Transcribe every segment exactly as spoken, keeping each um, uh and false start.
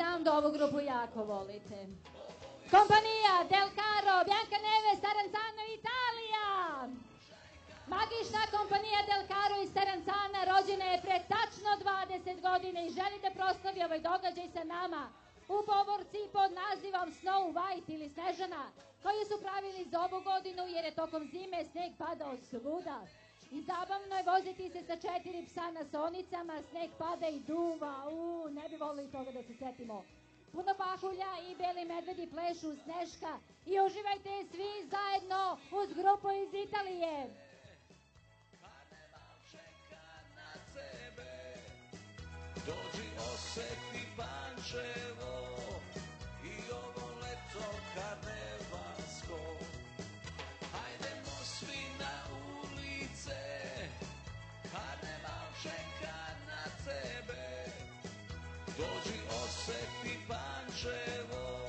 znam da ovu grupu jako volite. Kompanija Del Caro, Biancaneve, Staranzano, Italija. Magična kompanija Del Caro iz Staranzana rođena je pre tačno dvadeset godina i želi da proslavi ovaj događaj sa nama u povorci pod nazivom Snow White ili Snežana, koju su pravili za ovu godinu jer je tokom zime sneg padao svuda. I zabavno je voziti se sa četiri psa na sonicama, sneg pada i duva, u, ne bi volili toga da se setimo. Puno pahulja i beli medvedi plešu Sneška i uživajte svi zajedno uz grupu iz Italije. Karneval čeka na tebe, dođi oseti Pančevo i ovo leto karnevalsko. Hajdemo svi na ulice, karneval čeka na tebe, dođi oseti Pančevo.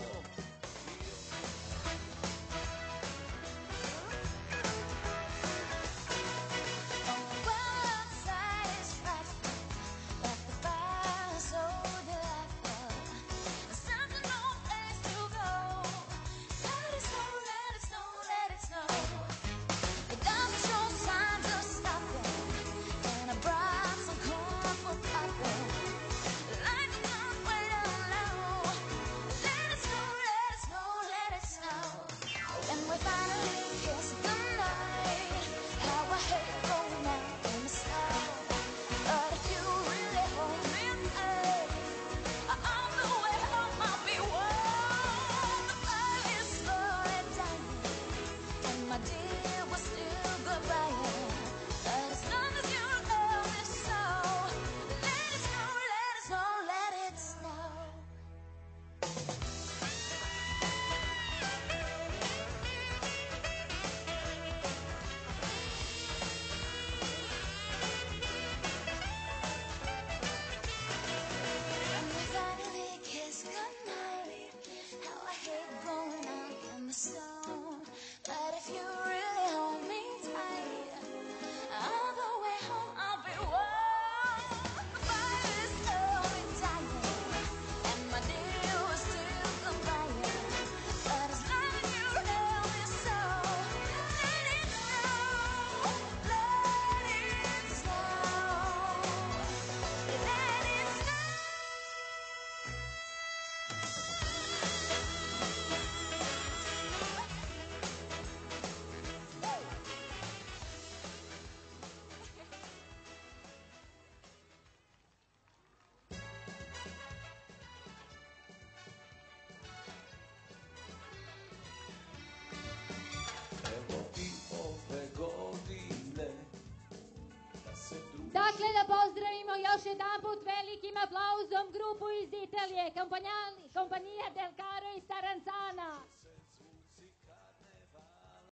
Dakle, da pozdravimo još jedan put velikim aplauzom grupu iz Italije, kompanija Del Caro iz Staranzana.